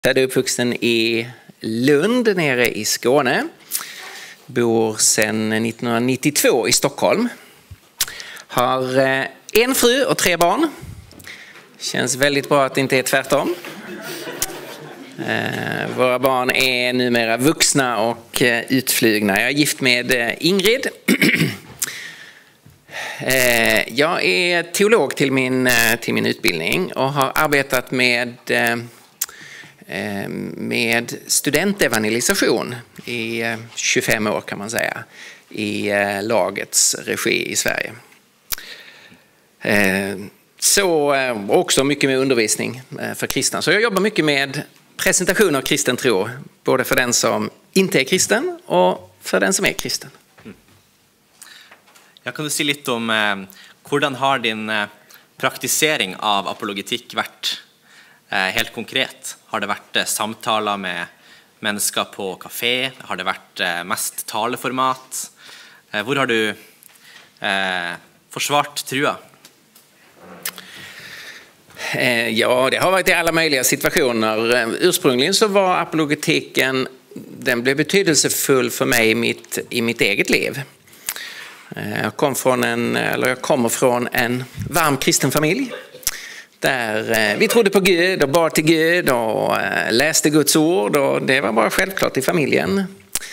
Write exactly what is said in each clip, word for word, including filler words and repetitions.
Jag är uppvuxen i Lund nere i Skåne. Bor sedan nittonhundranittiotvå i Stockholm. Har en fru och tre barn. Känns väldigt bra att det inte är tvärtom. Våra barn är numera vuxna och utflugna. Jag är gift med Ingrid. Jag är teolog till min, till min utbildning och har arbetat med, med studentevangelisation i tjugofem år kan man säga. I lagets regi i Sverige. Så också mycket med undervisning för kristna. Så jag jobbar mycket med presentation av kristen tro. Både för den som inte är kristen och för den som är kristen. Jag kan du si litt om eh, hvordan har din eh, praktisering av apologetikk vært eh, helt konkret? Har det vært eh, samtaler med mennesker på kafé? Har det vært eh, mest taleformat? Eh, hvor har du eh, forsvart trua? Eh, ja, det har varit i alla möjliga situationer. Ursprungligen så var apologetiken, den blev betydelsefull för mig i mitt, i mitt eget liv. Jag, kom från en, eller jag kommer från en varm kristen familj där vi trodde på Gud och bad till Gud och läste Guds ord, och det var bara självklart i familjen.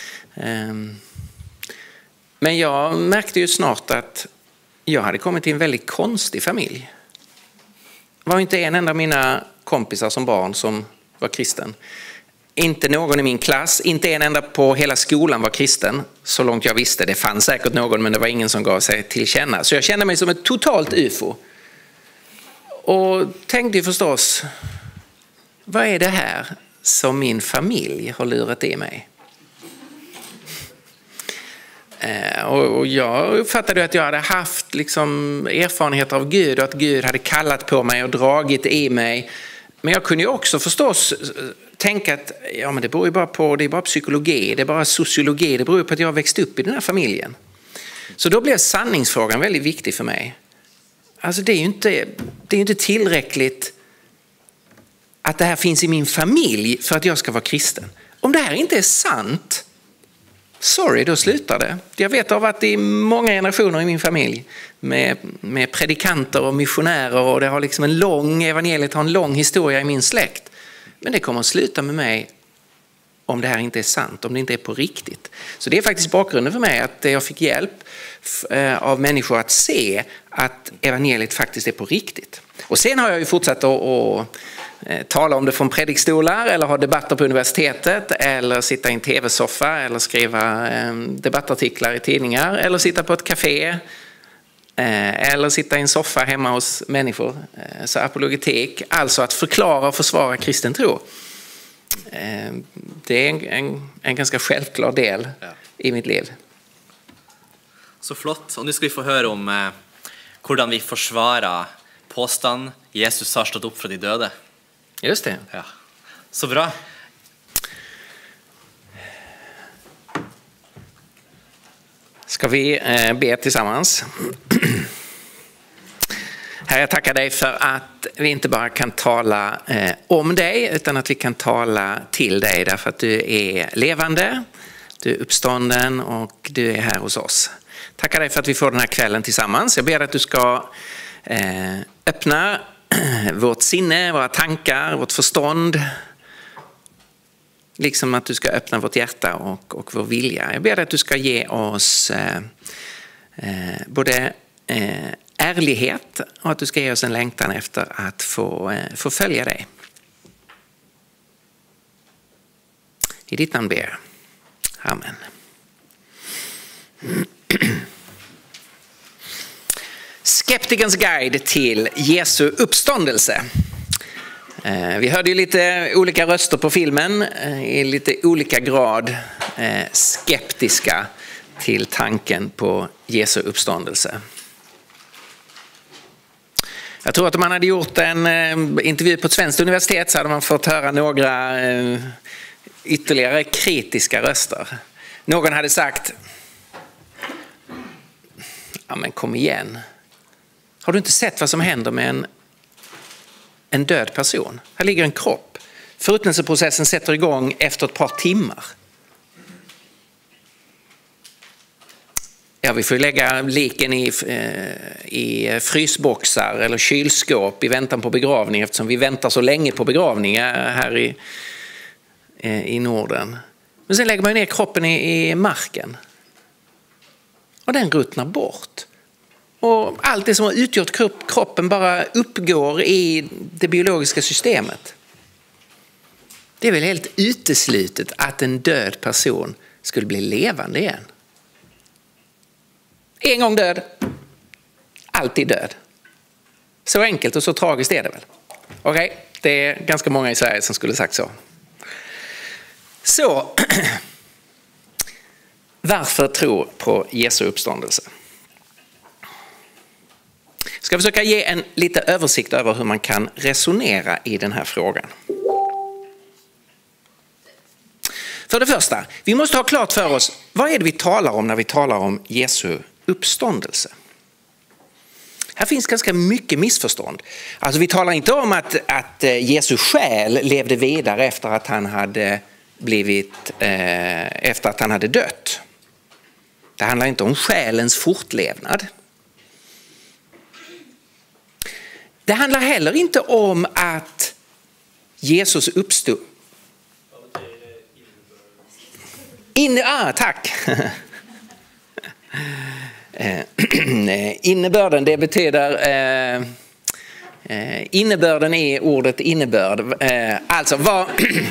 Men jag märkte ju snart att jag hade kommit till en väldigt konstig familj. Det var inte en enda av mina kompisar som barn som var kristen. Inte någon i min klass, inte en enda på hela skolan var kristen. Så långt jag visste, det fanns säkert någon, men det var ingen som gav sig till känna. Så jag kände mig som ett totalt U F O. Och tänkte ju förstås, vad är det här som min familj har lurat i mig? Och jag uppfattade att jag hade haft liksom erfarenheter av Gud och att Gud hade kallat på mig och dragit i mig. Men jag kunde ju också förstås tänka att ja, men det beror ju bara på, det är bara psykologi, det är bara sociologi, det beror på att jag har växt upp i den här familjen. Så då blev sanningsfrågan väldigt viktig för mig. Alltså det är ju inte, det är inte tillräckligt att det här finns i min familj för att jag ska vara kristen. Om det här inte är sant, sorry, då slutar det. Jag vet att det har varit i många generationer i min familj med, med predikanter och missionärer, och det har liksom en lång, evangeliet har en lång historia i min släkt. Men det kommer att sluta med mig om det här inte är sant, om det inte är på riktigt. Så det är faktiskt bakgrunden för mig, att jag fick hjälp av människor att se att evangeliet faktiskt är på riktigt. Och sen har jag ju fortsatt att, att tala om det från predikstolar, eller ha debatter på universitetet, eller sitta i en tv-soffa, eller skriva debattartiklar i tidningar, eller sitta på ett café, eller sitta i en soffa hemma hos människor. Så apologetik, alltså att förklara och försvara kristen tro. Det är en, en, en ganska självklar del ja. i mitt liv. Så flott. Och nu ska vi få höra om eh, hvordan vi försvarar påstand Jesus har stått upp från de döda. Just det. Ja. Så bra. Ska vi eh, be tillsammans? Herre, jag tackar dig för att vi inte bara kan tala eh, om dig, utan att vi kan tala till dig, därför att du är levande, du är uppstånden och du är här hos oss. Tackar dig för att vi får den här kvällen tillsammans. Jag ber att du ska eh, öppna vårt sinne, våra tankar, vårt förstånd, liksom att du ska öppna vårt hjärta och, och vår vilja. Jag ber att du ska ge oss eh, eh, både eh, ärlighet och att du ska ge oss en längtan efter att få, eh, få följa dig. I ditt namn ber. Amen. Skeptikerns guide till Jesu uppståndelse. Vi hörde ju lite olika röster på filmen, i lite olika grad skeptiska till tanken på Jesu uppståndelse. Jag tror att om man hade gjort en intervju på ett svenskt universitet så hade man fått höra några ytterligare kritiska röster. Någon hade sagt, ja men kom igen. Har du inte sett vad som händer med en, en död person? Här ligger en kropp. Förruttnelseprocessen sätter igång efter ett par timmar. Ja, vi får lägga liken i, i frysboxar eller kylskåp i väntan på begravning, eftersom vi väntar så länge på begravningar här i, i Norden. Men sen lägger man ner kroppen i, i marken. Och den ruttnar bort. Och allt det som har utgjort kroppen bara uppgår i det biologiska systemet. Det är väl helt uteslutet att en död person skulle bli levande igen. En gång död, alltid död. Så enkelt och så tragiskt är det väl. Okej, okay, det är ganska många i Sverige som skulle sagt så. Så, varför tro på Jesu uppståndelse? Ska jag försöka ge en lite översikt över hur man kan resonera i den här frågan. För det första, vi måste ha klart för oss, vad är det vi talar om när vi talar om Jesu uppståndelse? Här finns ganska mycket missförstånd. Alltså vi talar inte om att, att Jesu själ levde vidare efter att han hade blivit, eh, efter att han hade dött. Det handlar inte om själens fortlevnad. Det handlar heller inte om att Jesus uppstod. In, ah, tack. Innebörden, det betyder eh, innebörden är ordet innebörd. Eh, alltså vad,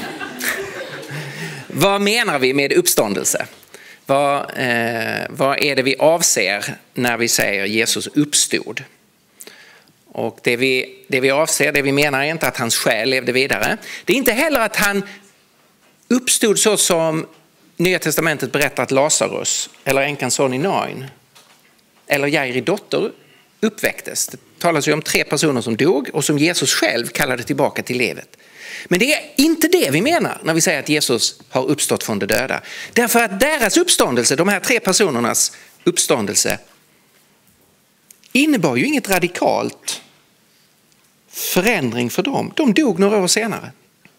vad menar vi med uppståndelse? Vad, eh, vad är det vi avser när vi säger Jesus uppstod? Och det vi, det vi avser, det vi menar är inte att hans själ levde vidare. Det är inte heller att han uppstod så som Nya testamentet berättar att Lazarus eller änkans son i Nain eller Jairi dotter uppväcktes. Det talas ju om tre personer som dog och som Jesus själv kallade tillbaka till livet. Men det är inte det vi menar när vi säger att Jesus har uppstått från de döda. Därför att deras uppståndelse, de här tre personernas uppståndelse, innebar ju inget radikalt förändring för dem. De dog några år senare.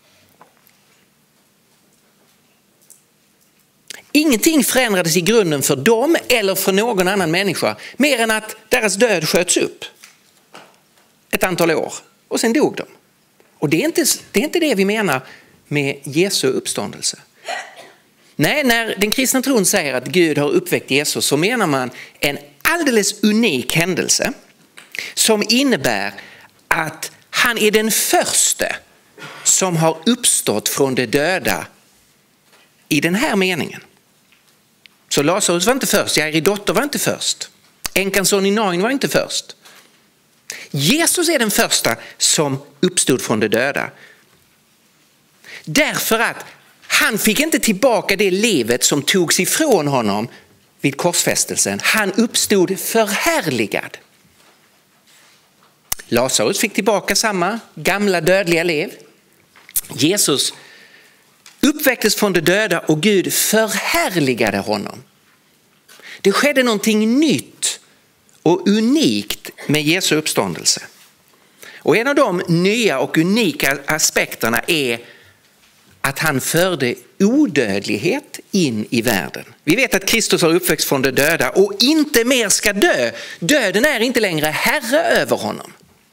Ingenting förändrades i grunden för dem eller för någon annan människa, mer än att deras död sköts upp ett antal år och sen dog de. Och det är inte det, är inte det vi menar med Jesu uppståndelse. Nej, när den kristna tron säger att Gud har uppväckt Jesus så menar man en alldeles unik händelse som innebär att han är den första som har uppstått från de döda i den här meningen. Så Lazarus var inte först, Jairi dotter var inte först, änkans son i Nain var inte först. Jesus är den första som uppstod från de döda. Därför att han fick inte tillbaka det livet som togs ifrån honom vid korsfästelsen. Han uppstod förhärligad. Lazarus fick tillbaka samma gamla dödliga liv. Jesus uppväcktes från de döda och Gud förhärligade honom. Det skedde någonting nytt och unikt med Jesu uppståndelse. Och en av de nya och unika aspekterna är att han förde odödlighet in i världen. Vi vet att Kristus har uppväxt från de döda och inte mer ska dö. Döden är inte längre herre över honom.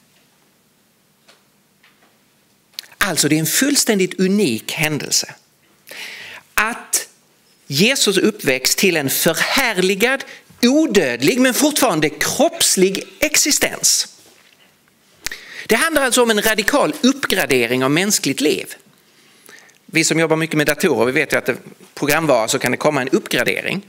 Alltså det är en fullständigt unik händelse. Att Jesus uppväxt till en förhärligad, odödlig men fortfarande kroppslig existens. Det handlar alltså om en radikal uppgradering av mänskligt liv. Vi som jobbar mycket med datorer, vi vet ju att det programvara så kan det komma en uppgradering.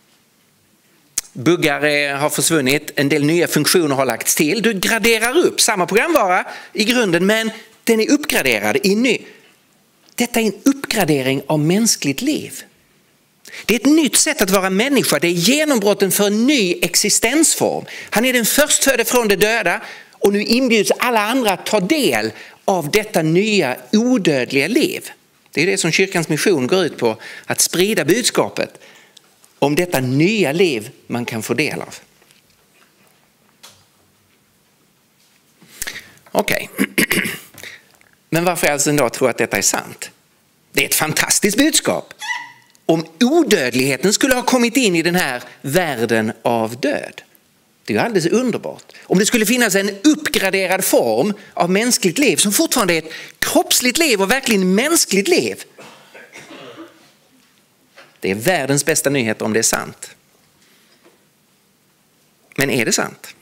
Buggar har försvunnit, en del nya funktioner har lagts till. Du graderar upp samma programvara i grunden men den är uppgraderad i ny. Detta är en uppgradering av mänskligt liv. Det är ett nytt sätt att vara människa. Det är genombrotten för en ny existensform. Han är den förstfödde från de döda och nu inbjuds alla andra att ta del av detta nya odödliga liv. Det är det som kyrkans mission går ut på, att sprida budskapet om detta nya liv man kan få del av. Okej. Okay. Men varför alltså ändå tro att detta är sant? Det är ett fantastiskt budskap. Om odödligheten skulle ha kommit in i den här världen av död. Det är ju alldeles underbart. Om det skulle finnas en uppgraderad form av mänskligt liv som fortfarande är ett kroppsligt liv och verkligen mänskligt liv. Det är världens bästa nyhet om det är sant. Men är det sant?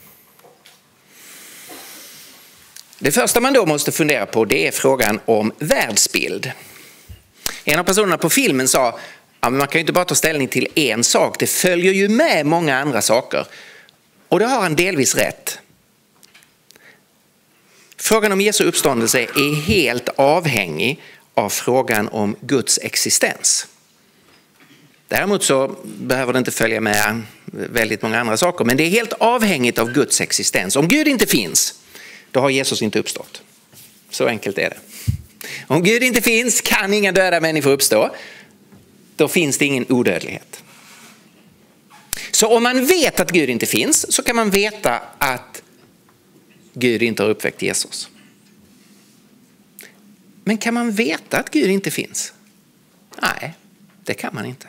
Det första man då måste fundera på, det är frågan om världsbild. En av personerna på filmen sa, ja, men man kan ju inte bara ta ställning till en sak, det följer ju med många andra saker. Och det har han delvis rätt. Frågan om Jesu uppståndelse är helt avhängig av frågan om Guds existens. Däremot så behöver det inte följa med väldigt många andra saker, men det är helt avhängigt av Guds existens. Om Gud inte finns, då har Jesus inte uppstått. Så enkelt är det. Om Gud inte finns kan inga döda människor uppstå. Då finns det ingen odödlighet. Så om man vet att Gud inte finns så kan man veta att Gud inte har uppväckt Jesus. Men kan man veta att Gud inte finns? Nej, det kan man inte.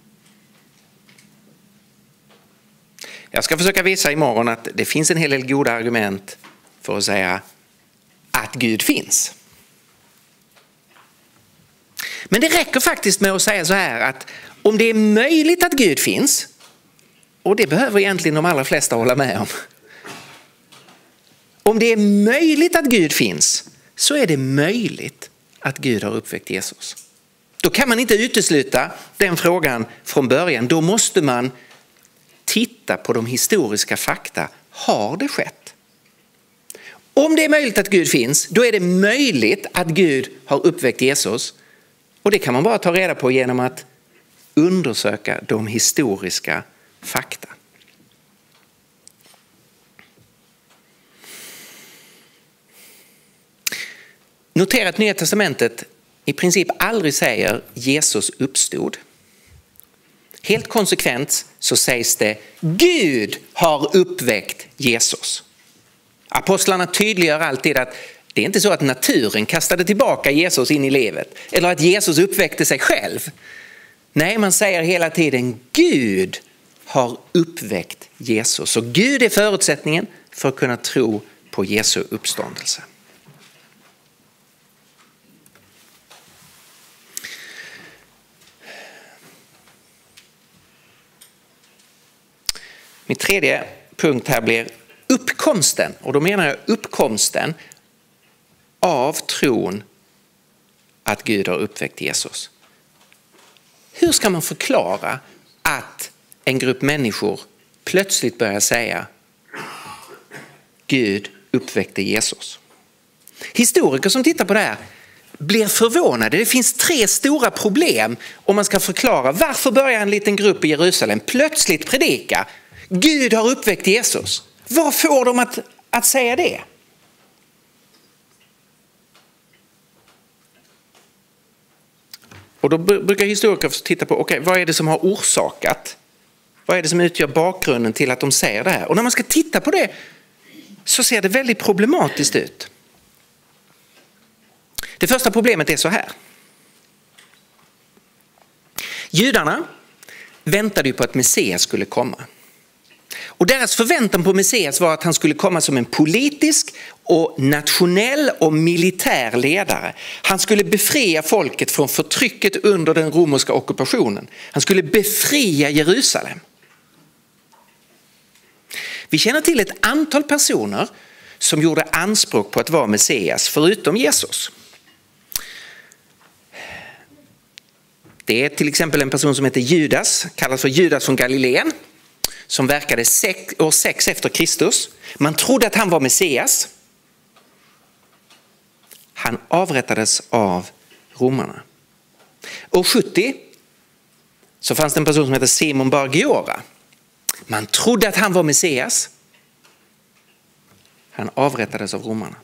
Jag ska försöka visa imorgon att det finns en hel del goda argument för att säga att Gud finns. Men det räcker faktiskt med att säga så här att om det är möjligt att Gud finns, och det behöver egentligen de allra flesta hålla med om. Om det är möjligt att Gud finns så är det möjligt att Gud har uppväckt Jesus. Då kan man inte utesluta den frågan från början. Då måste man titta på de historiska fakta. Har det skett? Om det är möjligt att Gud finns, då är det möjligt att Gud har uppväckt Jesus. Och det kan man bara ta reda på genom att undersöka de historiska fakta. Notera att Nya testamentet i princip aldrig säger Jesus uppstod. Helt konsekvent så sägs det Gud har uppväckt Jesus. Apostlarna tydliggör alltid att det är inte så att naturen kastade tillbaka Jesus in i livet eller att Jesus uppväckte sig själv. Nej, man säger hela tiden Gud har uppväckt Jesus. Och Gud är förutsättningen för att kunna tro på Jesu uppståndelse. Min tredje punkt här blir uppkomsten. Och då menar jag uppkomsten av tron att Gud har uppväckt Jesus. Hur ska man förklara att en grupp människor plötsligt börjar säga Gud uppväckte Jesus? Historiker som tittar på det här blir förvånade. Det finns tre stora problem om man ska förklara varför börjar en liten grupp i Jerusalem plötsligt predika Gud har uppväckt Jesus. Vad får de att, att säga det? Och då brukar historiker titta på okay, vad är det som har orsakat? Vad är det som utgör bakgrunden till att de säger det här? Och när man ska titta på det så ser det väldigt problematiskt ut. Det första problemet är så här. Judarna väntade ju på att Messias skulle komma. Och deras förväntan på Messias var att han skulle komma som en politisk och nationell och militär ledare. Han skulle befria folket från förtrycket under den romerska ockupationen. Han skulle befria Jerusalem. Vi känner till ett antal personer som gjorde anspråk på att vara Messias förutom Jesus. Det är till exempel en person som heter Judas, kallas för Judas från Galileen, som verkade sex, år sex efter Kristus. Man trodde att han var Messias. Han avrättades av romarna. År sjuttio så fanns det en person som heter Simon bar Giora. Man trodde att han var Messias. Han avrättades av romarna.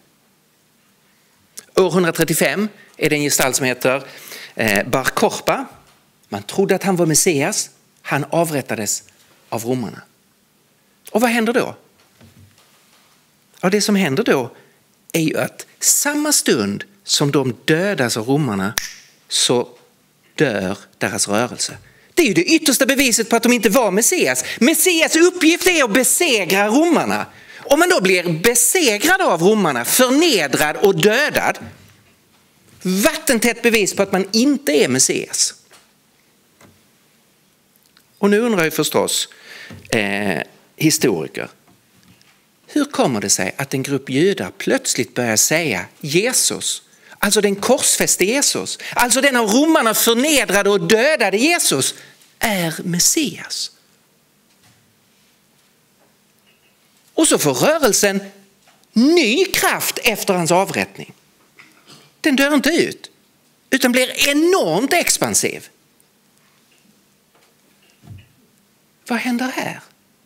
År etthundratrettiofem är det en gestalt som heter Bar Korpa. Man trodde att han var Messias. Han avrättades av romarna. Och vad händer då? Ja, det som händer då är ju att samma stund som de dödas av romarna så dör deras rörelse. Det är ju det yttersta beviset på att de inte var Messias. Messias uppgift är att besegra romarna. Om man då blir besegrad av romarna, förnedrad och dödad, vattentätt bevis på att man inte är Messias. Och nu undrar ju förstås eh, historiker, hur kommer det sig att en grupp judar plötsligt börjar säga Jesus, alltså den korsfäste Jesus, alltså den av romarna förnedrade och dödade Jesus, är Messias? Och så får rörelsen ny kraft efter hans avrättning. Den dör inte ut, utan blir enormt expansiv. Vad händer här?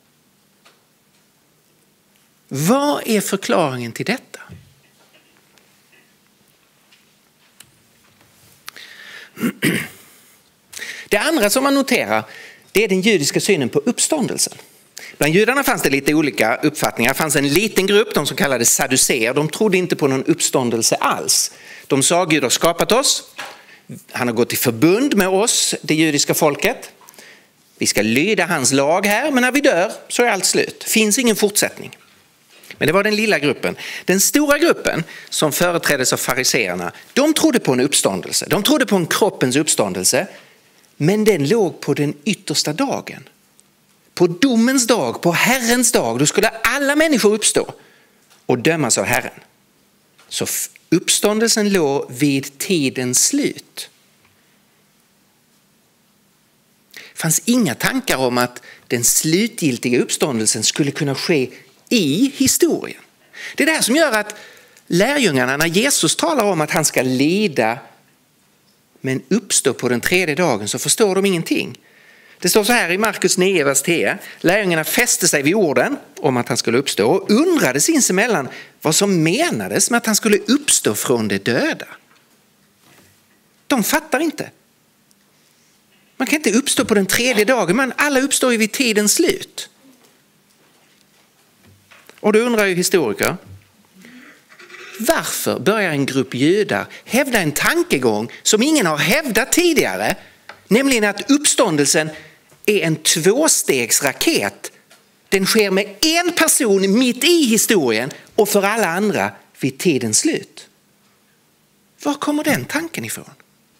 Vad är förklaringen till detta? Det andra som man noterar, det är den judiska synen på uppståndelsen. Bland judarna fanns det lite olika uppfattningar. Det fanns en liten grupp, de som kallades sadduceer. De trodde inte på någon uppståndelse alls. De sa Gud har skapat oss. Han har gått i förbund med oss, det judiska folket. Vi ska lyda hans lag här, men när vi dör så är allt slut. Finns ingen fortsättning. Men det var den lilla gruppen. Den stora gruppen som företräddes av fariseerna, de trodde på en uppståndelse. De trodde på en kroppens uppståndelse, men den låg på den yttersta dagen. På domens dag, på Herrens dag, då skulle alla människor uppstå och dömas av Herren. Så uppståndelsen låg vid tidens slut. Det fanns inga tankar om att den slutgiltiga uppståndelsen skulle kunna ske i historien. Det är det här som gör att lärjungarna, när Jesus talar om att han ska lida men uppstå på den tredje dagen, så förstår de ingenting. Det står så här i Markus nio, vers tio. Lärjungarna fäste sig vid orden om att han skulle uppstå och undrade sinsemellan vad som menades med att han skulle uppstå från de döda. De fattar inte. Man kan inte uppstå på den tredje dagen, men alla uppstår ju vid tidens slut. Och då undrar ju historiker, varför börjar en grupp judar hävda en tankegång som ingen har hävdat tidigare, nämligen att uppståndelsen är en tvåstegsraket. Den sker med en person mitt i historien och för alla andra vid tidens slut. Var kommer den tanken ifrån?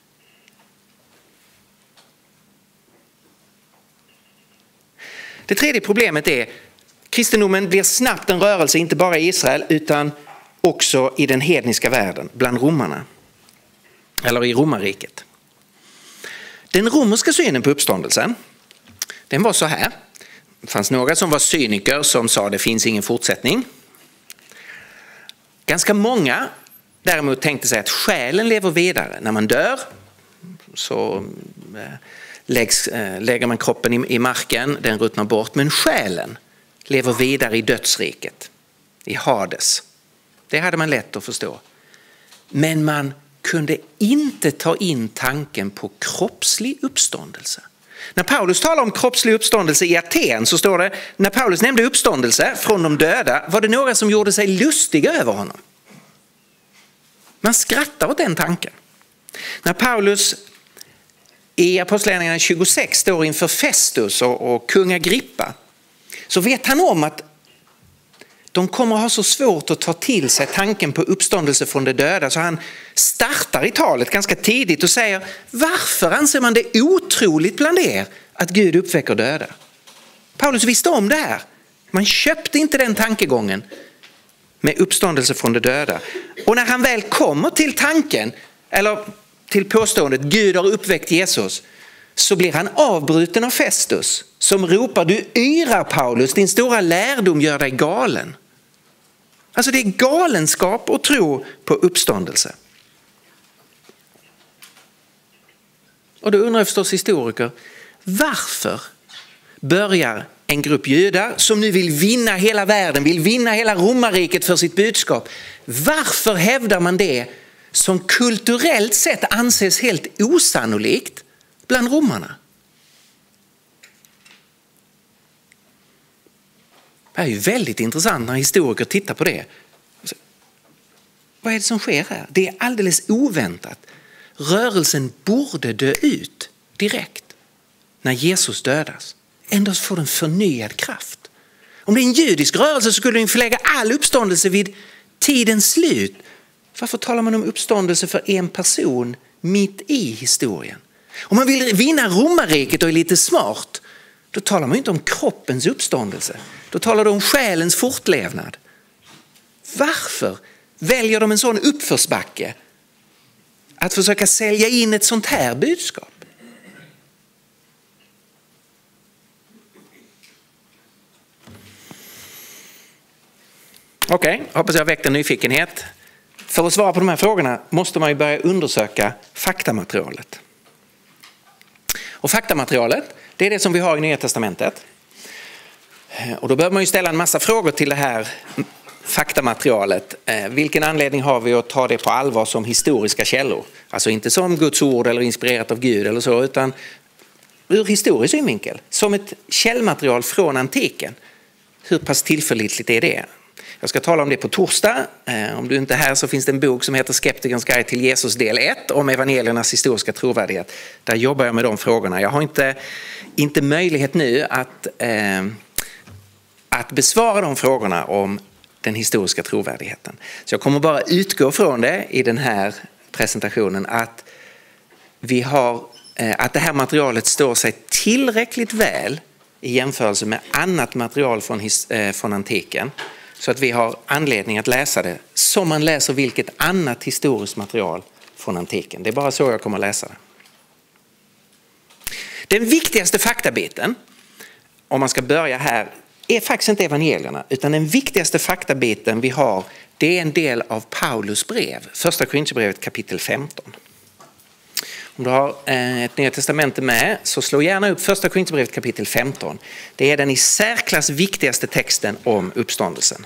Det tredje problemet är kristendomen blir snabbt en rörelse inte bara i Israel utan också i den hedniska världen, bland romarna. Eller i romarriket. Den romerska synen på uppståndelsen, den var så här. Det fanns några som var cyniker som sa det finns ingen fortsättning. Ganska många däremot tänkte sig att själen lever vidare. När man dör så läggs, lägger man kroppen i, i marken, den ruttnar bort. Men själen lever vidare i dödsriket, i Hades. Det hade man lätt att förstå. Men man kunde inte ta in tanken på kroppslig uppståndelse. När Paulus talar om kroppslig uppståndelse i Aten så står det, när Paulus nämnde uppståndelse från de döda var det några som gjorde sig lustiga över honom. Man skrattar åt den tanken. När Paulus i Apostlagärningarna tjugosex står inför Festus och, och kung Agrippa, så vet han om att de kommer att ha så svårt att ta till sig tanken på uppståndelse från de döda, så han startar i talet ganska tidigt och säger: varför anser man det otroligt bland er att Gud uppväcker döda? Paulus visste om det här. Man köpte inte den tankegången med uppståndelse från de döda. Och när han väl kommer till tanken, eller till påståendet Gud har uppväckt Jesus, så blir han avbruten av Festus som ropar: du yrar Paulus, din stora lärdom gör dig galen. Alltså det är galenskap att tro på uppståndelse. Och då undrar förstås historiker, varför börjar en grupp judar som nu vill vinna hela världen, vill vinna hela romarriket för sitt budskap, varför hävdar man det som kulturellt sett anses helt osannolikt bland romarna? Det är ju väldigt intressant när historiker tittar på det. Vad är det som sker här? Det är alldeles oväntat. Rörelsen borde dö ut direkt när Jesus dödas. Ändå får den förnyad kraft. Om det är en judisk rörelse så skulle den förlägga all uppståndelse vid tidens slut. Varför talar man om uppståndelse för en person mitt i historien? Om man vill vinna romarriket och är lite smart, då talar man inte om kroppens uppståndelse. Då talar de om själens fortlevnad. Varför väljer de en sån uppförsbacke att försöka sälja in ett sånt här budskap? Okej, okay, hoppas jag har väckt en nyfikenhet. För att svara på de här frågorna måste man ju börja undersöka faktamaterialet. Och faktamaterialet, det är det som vi har i Nya Testamentet. Och då behöver man ju ställa en massa frågor till det här faktamaterialet. Vilken anledning har vi att ta det på allvar som historiska källor? Alltså inte som Guds ord eller inspirerat av Gud eller så, utan ur historisk synvinkel. Som ett källmaterial från antiken. Hur pass tillförlitligt är det? Jag ska tala om det på torsdag. Om du inte är här så finns det en bok som heter Skeptikerns guide till Jesus del ett om evangeliernas historiska trovärdighet. Där jobbar jag med de frågorna. Jag har inte, inte möjlighet nu att, eh, att besvara de frågorna om den historiska trovärdigheten. Så jag kommer bara utgå från det i den här presentationen att, vi har, eh, att det här materialet står sig tillräckligt väl i jämförelse med annat material från, his, eh, från antiken. Så att vi har anledning att läsa det som man läser vilket annat historiskt material från antiken. Det är bara så jag kommer att läsa det. Den viktigaste faktabiten, om man ska börja här, är faktiskt inte evangelierna. Utan den viktigaste faktabiten vi har, det är en del av Paulus brev. Första Korinthierbrevet kapitel femton. Om du har ett Nya testamente med så slå gärna upp Första Korinthierbrevet kapitel femton. Det är den i särklass viktigaste texten om uppståndelsen.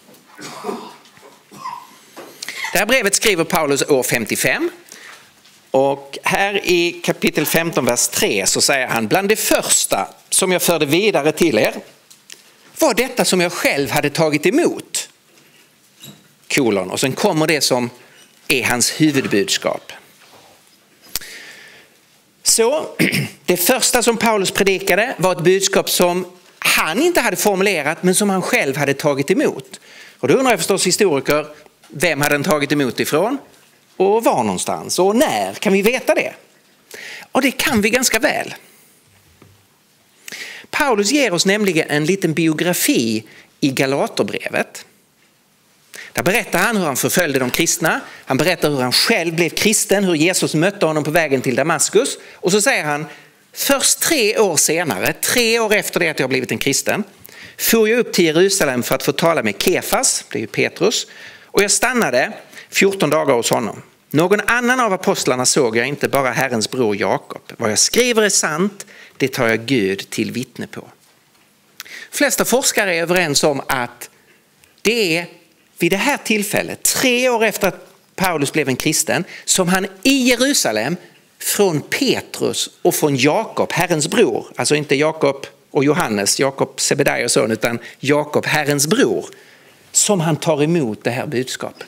Det här brevet skriver Paulus år femtiofem. Och här i kapitel femton, vers tre så säger han: bland det första som jag förde vidare till er var detta som jag själv hade tagit emot. Kolon. Och sen kommer det som är hans huvudbudskap. Så det första som Paulus predikade var ett budskap som han inte hade formulerat men som han själv hade tagit emot. Och då undrar jag förstås historiker, vem hade han tagit emot ifrån? Och var någonstans? Och när? Kan vi veta det? Och det kan vi ganska väl. Paulus ger oss nämligen en liten biografi i Galaterbrevet. Där berättar han hur han förföljde de kristna. Han berättar hur han själv blev kristen, hur Jesus mötte honom på vägen till Damaskus. Och så säger han, först tre år senare, tre år efter det att jag blivit en kristen, for jag upp till Jerusalem för att få tala med Kefas, det är ju Petrus. Och jag stannade fjorton dagar hos honom. Någon annan av apostlarna såg jag inte, bara Herrens bror Jakob. Vad jag skriver är sant, det tar jag Gud till vittne på. De flesta forskare är överens om att det är vid det här tillfället, tre år efter att Paulus blev en kristen, som han i Jerusalem från Petrus och från Jakob, Herrens bror, alltså inte Jakob och Johannes, Jakob Sebedaios son, utan Jakob, Herrens bror, som han tar emot det här budskapet.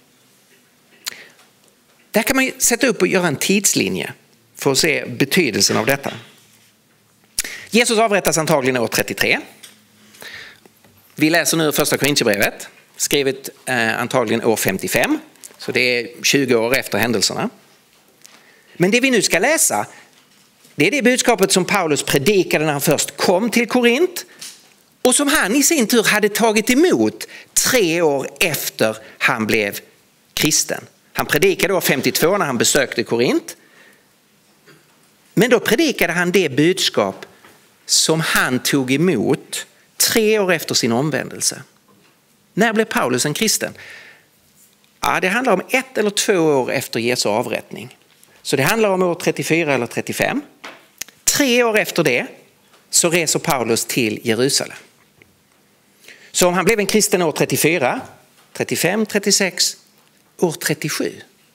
Där kan man sätta upp och göra en tidslinje för att se betydelsen av detta. Jesus avrättas antagligen år trettiotre. Vi läser nu första Korinthierbrevet, skrivet eh, antagligen år femtiofem. Så det är tjugo år efter händelserna. Men det vi nu ska läsa, det är det budskapet som Paulus predikade när han först kom till Korint. Och som han i sin tur hade tagit emot tre år efter han blev kristen. Han predikade år femtiotvå när han besökte Korint. Men då predikade han det budskap som han tog emot tre år efter sin omvändelse. När blev Paulus en kristen? Ja, det handlar om ett eller två år efter Jesu avrättning. Så det handlar om år trettiofyra eller trettiofem. Tre år efter det så reser Paulus till Jerusalem. Så om han blev en kristen år trettiofyra, trettiofem, trettiosex, år trettiosju.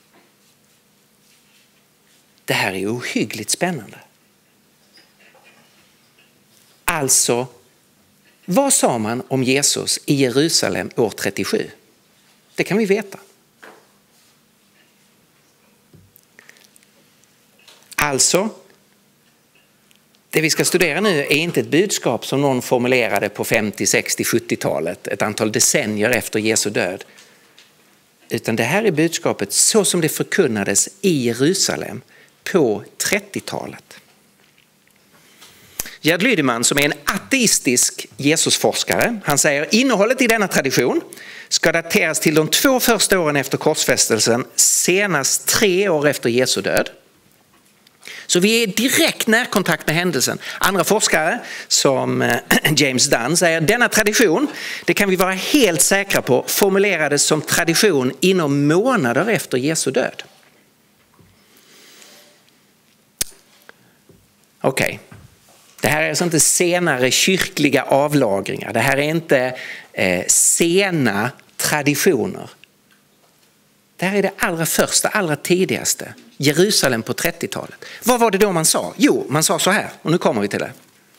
Det här är ohyggligt spännande. Alltså, vad sa man om Jesus i Jerusalem år trettiosju? Det kan vi veta. Alltså, det vi ska studera nu är inte ett budskap som någon formulerade på femtio, sextio, sjuttiotalet, ett antal decennier efter Jesu död. Utan det här är budskapet så som det förkunnades i Jerusalem på trettiotalet. Gerd Lydeman, som är en ateistisk Jesusforskare, han säger innehållet i denna tradition ska dateras till de två första åren efter korsfästelsen, senast tre år efter Jesu död. Så vi är i direkt närkontakt med händelsen. Andra forskare som James Dunn säger denna tradition, det kan vi vara helt säkra på, formulerades som tradition inom månader efter Jesu död. Okej. Okay. Det här är alltså inte senare kyrkliga avlagringar. Det här är inte eh, sena traditioner. Det här är det allra första, allra tidigaste. Jerusalem på trettiotalet. Vad var det då man sa? Jo, man sa så här. Och nu kommer vi till det.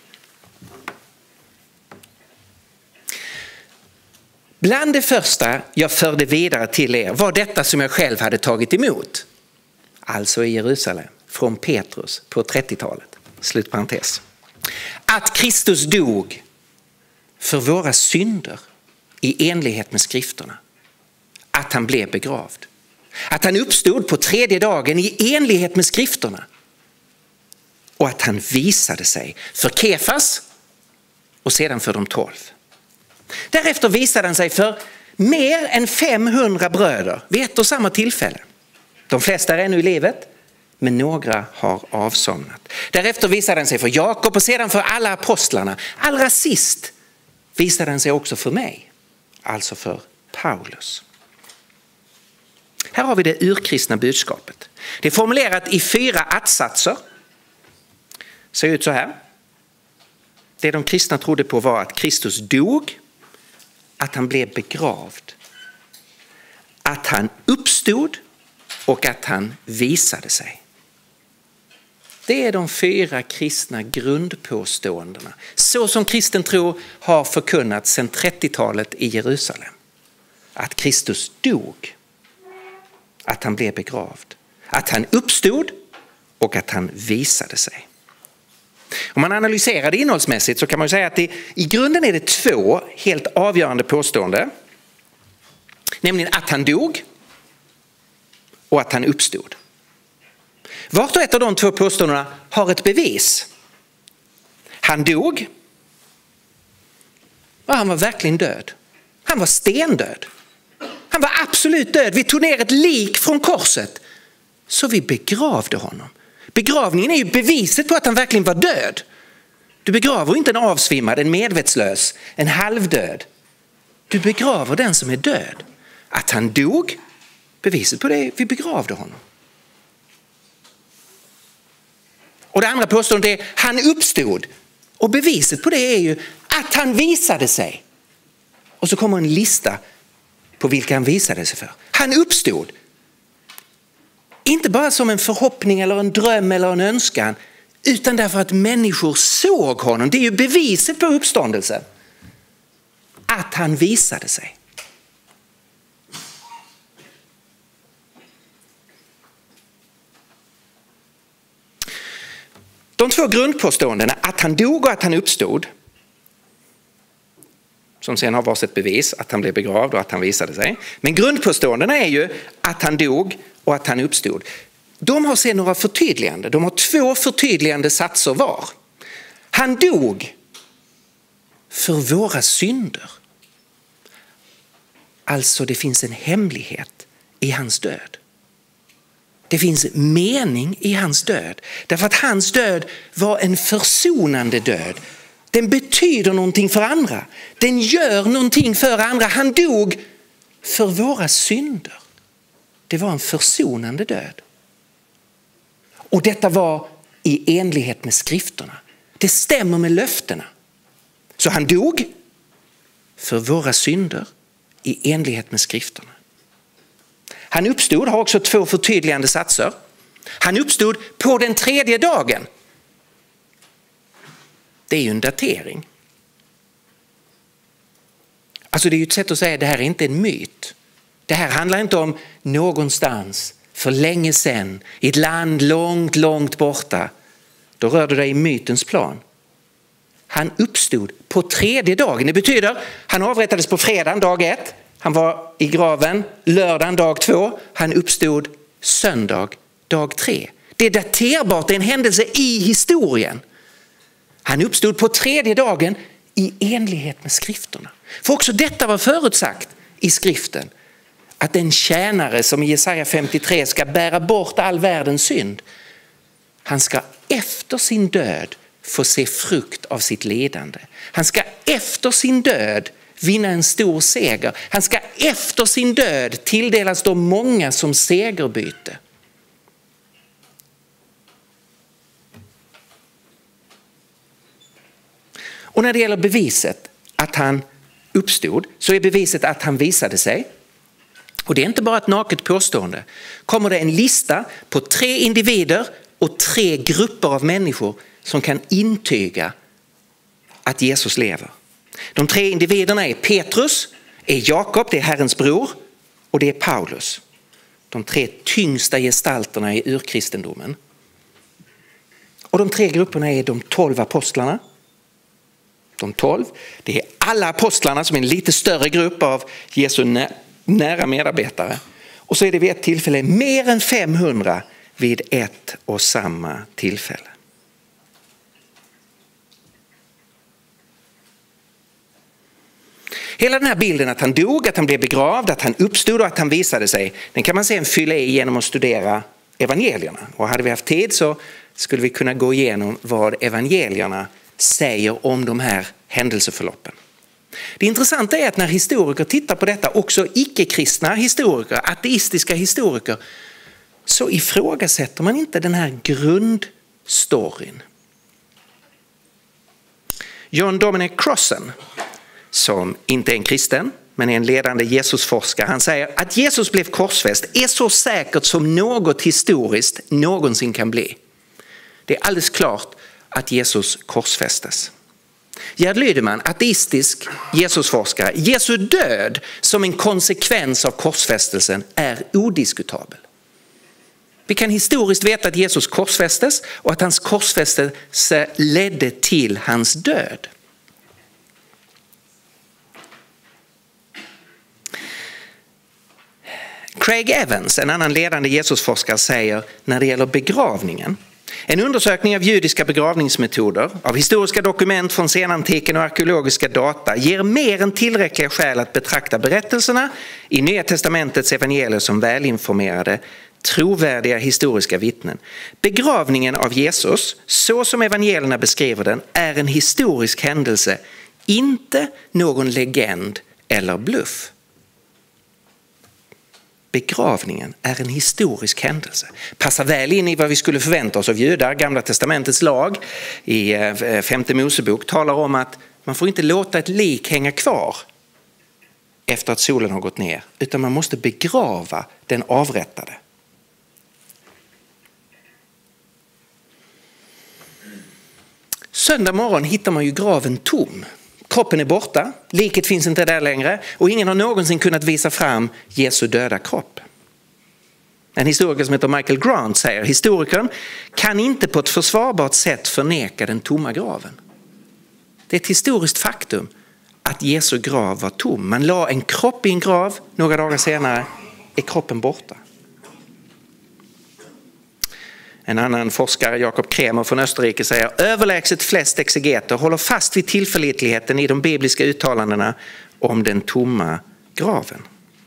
Bland det första jag förde vidare till er var detta som jag själv hade tagit emot. Alltså i Jerusalem. Från Petrus på trettiotalet. Slutparentes. Att Kristus dog för våra synder i enlighet med skrifterna. Att han blev begravd. Att han uppstod på tredje dagen i enlighet med skrifterna. Och att han visade sig för Kefas och sedan för de tolv. Därefter visade han sig för mer än femhundra bröder vid ett och samma tillfälle. De flesta är ännu i livet, men några har avsomnat. Därefter visade han sig för Jakob och sedan för alla apostlarna. Allra sist visade han sig också för mig, alltså för Paulus. Här har vi det urkristna budskapet. Det är formulerat i fyra attsatser. Ser ut så här. Det de kristna trodde på var att Kristus dog, att han blev begravd, att han uppstod och att han visade sig. Det är de fyra kristna grundpåståendena. Så som kristen tro har förkunnat sedan trettiotalet i Jerusalem. Att Kristus dog, att han blev begravd, att han uppstod och att han visade sig. Om man analyserar det innehållsmässigt så kan man ju säga att det, i grunden är det två helt avgörande påståenden. Nämligen att han dog och att han uppstod. Vart och ett av de två påståendena har ett bevis. Han dog. Och han var verkligen död. Han var stendöd. Han var absolut död. Vi tog ner ett lik från korset. Så vi begravde honom. Begravningen är ju beviset på att han verkligen var död. Du begraver inte en avsvimmad, en medvetslös, en halvdöd. Du begraver den som är död. Att han dog, beviset på det, vi begravde honom. Och det andra påståendet är han uppstod. Och beviset på det är ju att han visade sig. Och så kommer en lista på vilka han visade sig för. Han uppstod. Inte bara som en förhoppning eller en dröm eller en önskan, utan därför att människor såg honom. Det är ju beviset på uppståndelsen. Att han visade sig. De två grundpåståendena, att han dog och att han uppstod, som sen har varsitt bevis att han blev begravd och att han visade sig. Men grundpåståendena är ju att han dog och att han uppstod. De har sen några förtydligande. De har två förtydligande satser var. Han dog för våra synder. Alltså det finns en hemlighet i hans död. Det finns mening i hans död. Därför att hans död var en försonande död. Den betyder någonting för andra. Den gör någonting för andra. Han dog för våra synder. Det var en försonande död. Och detta var i enlighet med skrifterna. Det stämmer med löftena. Så han dog för våra synder i enlighet med skrifterna. Han uppstod, har också två förtydligande satser. Han uppstod på den tredje dagen. Det är ju en datering. Alltså det är ju ett sätt att säga att det här är inte en myt. Det här handlar inte om någonstans för länge sedan i ett land långt, långt borta. Då rör du dig i mytens plan. Han uppstod på tredje dagen. Det betyder han avrättades på fredagen dag ett. Han var i graven lördagen dag två. Han uppstod söndag dag tre. Det är daterbart, det är en händelse i historien. Han uppstod på tredje dagen i enlighet med skrifterna. För också detta var förutsagt i skriften. Att en tjänare som i Jesaja femtiotre ska bära bort all världens synd. Han ska efter sin död få se frukt av sitt ledande. Han ska efter sin död vinna en stor seger. Han ska efter sin död tilldelas de många som segerbyte. Och när det gäller beviset att han uppstod så är beviset att han visade sig. Och det är inte bara ett naket påstående. Kommer det en lista på tre individer och tre grupper av människor som kan intyga att Jesus lever. De tre individerna är Petrus, är Jakob, det är Herrens bror, och det är Paulus. De tre tyngsta gestalterna i urkristendomen. Och de tre grupperna är de tolv apostlarna. De tolv, det är alla apostlarna som är en lite större grupp av Jesu nä- nära medarbetare. Och så är det vid ett tillfälle mer än femhundra vid ett och samma tillfälle. Hela den här bilden att han dog, att han blev begravd, att han uppstod och att han visade sig, den kan man sen fylla i genom att studera evangelierna. Och hade vi haft tid så skulle vi kunna gå igenom vad evangelierna säger om de här händelseförloppen. Det intressanta är att när historiker tittar på detta, också icke-kristna historiker, ateistiska historiker, så ifrågasätter man inte den här grundstoryn. John Dominic Crossan, som inte är en kristen men är en ledande Jesusforskare, han säger att Jesus blev korsfäst är så säkert som något historiskt någonsin kan bli. Det är alldeles klart att Jesus korsfästes. Gerd Lydeman, ateistisk Jesusforskare, Jesu död som en konsekvens av korsfästelsen är odiskutabel. Vi kan historiskt veta att Jesus korsfästes och att hans korsfästelse ledde till hans död. Craig Evans, en annan ledande Jesusforskare, säger när det gäller begravningen: en undersökning av judiska begravningsmetoder, av historiska dokument från senantiken och arkeologiska data ger mer än tillräckliga skäl att betrakta berättelserna i Nya testamentets evangelier som välinformerade, trovärdiga historiska vittnen. Begravningen av Jesus, så som evangelierna beskriver den, är en historisk händelse, inte någon legend eller bluff. Begravningen är en historisk händelse. Passar väl in i vad vi skulle förvänta oss av judar. Gamla testamentets lag i femte Mosebok talar om att man får inte låta ett lik hänga kvar efter att solen har gått ner, utan man måste begrava den avrättade. Söndag morgon hittar man ju graven tom. Kroppen är borta, liket finns inte där längre och ingen har någonsin kunnat visa fram Jesu döda kropp. En historiker som heter Michael Grant säger: historikern kan inte på ett försvarbart sätt förneka den tomma graven. Det är ett historiskt faktum att Jesu grav var tom. Man la en kropp i en grav, några dagar senare är kroppen borta. En annan forskare, Jakob Kremer från Österrike, säger: överlägset flest exegeter håller fast vid tillförlitligheten i de bibliska uttalandena om den tomma graven.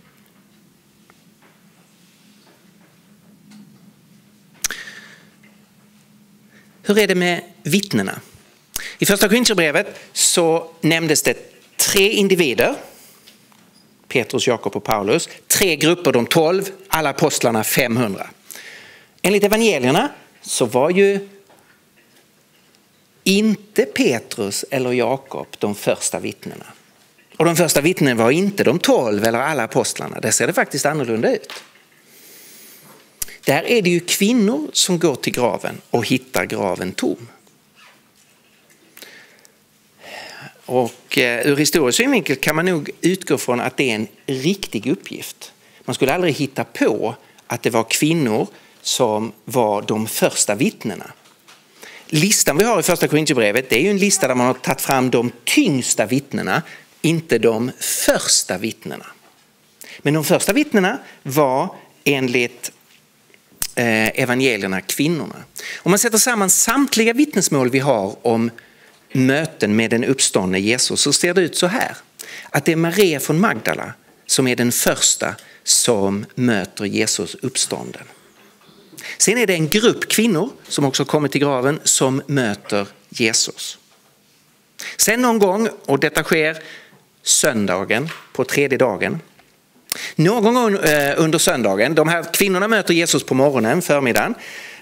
Hur är det med vittnena? I första Korinthierbrevet så nämndes det tre individer, Petrus, Jakob och Paulus, tre grupper, de tolv, alla apostlarna femhundra. Enligt evangelierna så var ju inte Petrus eller Jakob de första vittnena. Och de första vittnena var inte de tolv eller alla apostlarna. Där ser det faktiskt annorlunda ut. Där är det ju kvinnor som går till graven och hittar graven tom. Och ur historisk synvinkel kan man nog utgå från att det är en riktig uppgift. Man skulle aldrig hitta på att det var kvinnor som var de första vittnena. Listan vi har i första Korinthierbrevet, det är ju en lista där man har tagit fram de tyngsta vittnena, inte de första vittnena. Men de första vittnena var enligt eh, evangelierna kvinnorna. Om man sätter samman samtliga vittnesmål vi har om möten med den uppståndne Jesus så ser det ut så här. Att det är Maria från Magdala som är den första som möter Jesus uppstånden. Sen är det en grupp kvinnor som också kommer till graven som möter Jesus. Sen någon gång, och detta sker söndagen på tredje dagen. Någon gång under söndagen, de här kvinnorna möter Jesus på morgonen, förmiddagen.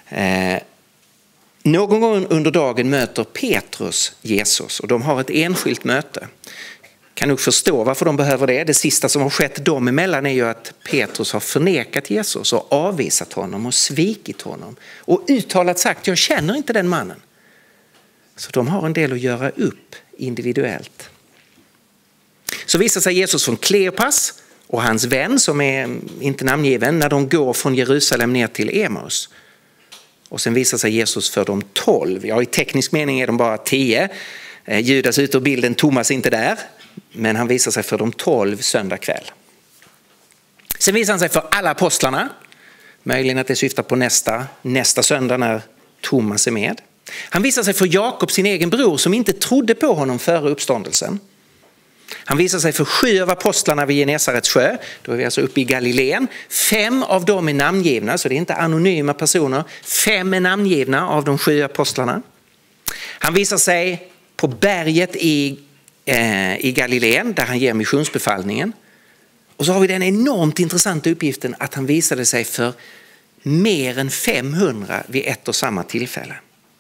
Någon gång under dagen möter Petrus Jesus och de har ett enskilt möte. Kan nog förstå varför de behöver det. Det sista som har skett dem emellan är ju att Petrus har förnekat Jesus och avvisat honom och svikit honom. Och uttalat sagt, jag känner inte den mannen. Så de har en del att göra upp individuellt. Så visar sig Jesus från Kleopas och hans vän som är inte namngiven när de går från Jerusalem ner till Emaus. Och sen visar sig Jesus för de tolv. Ja, i teknisk mening är de bara tio. Judas ut ur bilden, Thomas är inte där. Men han visar sig för de tolv söndag kväll. Sen visar han sig för alla apostlarna. Möjligen att det syftar på nästa, nästa söndag när Thomas är med. Han visar sig för Jakob, sin egen bror, som inte trodde på honom före uppståndelsen. Han visar sig för sju av apostlarna vid Genesarets sjö. Då är vi alltså uppe i Galileen. Fem av dem är namngivna, så det är inte anonyma personer. Fem är namngivna av de sju apostlarna. Han visar sig på berget i, eh, i Galileen där han ger missionsbefallningen. Och så har vi den enormt intressanta uppgiften att han visade sig för mer än femhundra vid ett och samma tillfälle.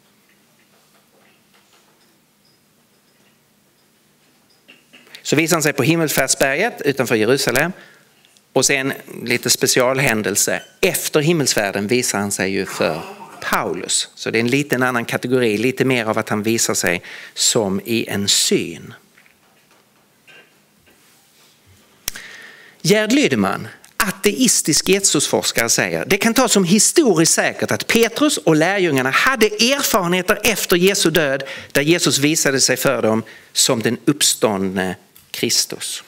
Så visar han sig på Himmelsfärdsberget utanför Jerusalem. Och sen lite specialhändelse. Efter himmelsfärden visar han sig ju för Paulus. Så det är en liten annan kategori. Lite mer av att han visar sig som i en syn. Gerd Lydeman, ateistisk Jesusforskare, säger det kan tas som historiskt säkert att Petrus och lärjungarna hade erfarenheter efter Jesu död där Jesus visade sig för dem som den uppståndne Kristus.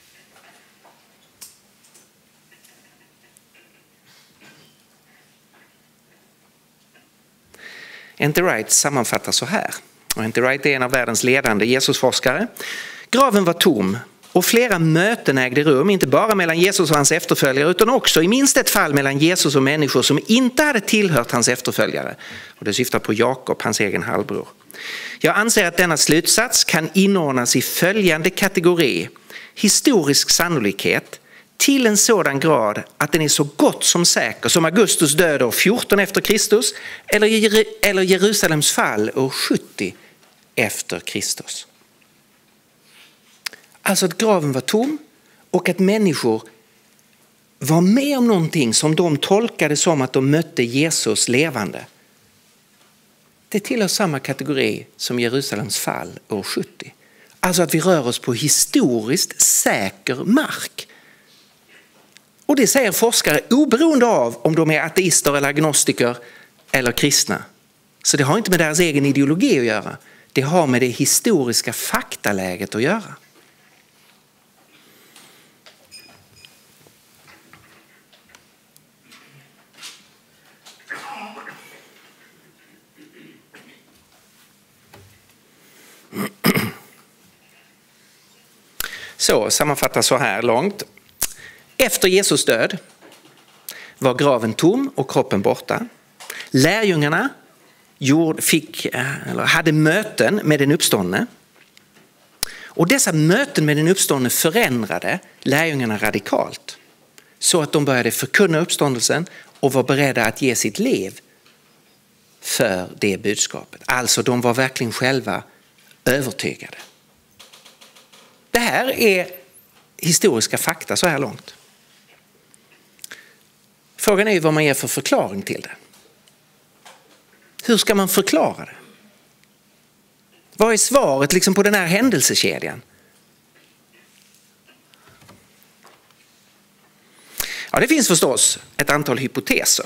Enter Wright sammanfattar så här. Och Enter Wright är en av världens ledande Jesusforskare. Graven var tom och flera möten ägde rum, inte bara mellan Jesus och hans efterföljare utan också i minst ett fall mellan Jesus och människor som inte hade tillhört hans efterföljare. Och det syftar på Jakob, hans egen halvbror. Jag anser att denna slutsats kan inordnas i följande kategori. Historisk sannolikhet till en sådan grad att den är så gott som säker som Augustus död år fjorton efter Kristus eller, eller Jerusalems fall år sjuttio efter Kristus. Alltså att graven var tom och att människor var med om någonting som de tolkade som att de mötte Jesus levande. Det tillhör samma kategori som Jerusalems fall år sjuttio. Alltså att vi rör oss på historiskt säker mark. Och det säger forskare oberoende av om de är ateister eller agnostiker eller kristna. Så det har inte med deras egen ideologi att göra. Det har med det historiska faktaläget att göra. Så sammanfattas så här långt. Efter Jesus död var graven tom och kroppen borta. Lärjungarna gjorde, fick, eller hade möten med den uppståndne. Och dessa möten med den uppståndne förändrade lärjungarna radikalt. Så att de började förkunna uppståndelsen och var beredda att ge sitt liv för det budskapet. Alltså de var verkligen själva övertygade. Det här är historiska fakta så här långt. Frågan är ju vad man ger för förklaring till det. Hur ska man förklara det? Vad är svaret liksom på den här händelsekedjan? Ja, Ja, det finns förstås ett antal hypoteser.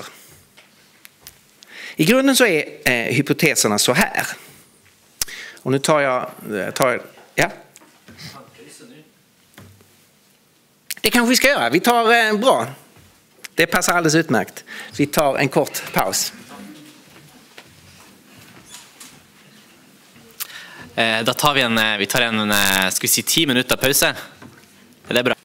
I grunden så är eh, hypoteserna så här. Och nu tar jag... Tar, ja. Det kanske vi ska göra. Vi tar eh, bra. Det passar alldeles utmärkt. Vi tar en kort paus. Eh, då tar vi en, vi tar en, ska vi si ti minutter pause. Det är bra.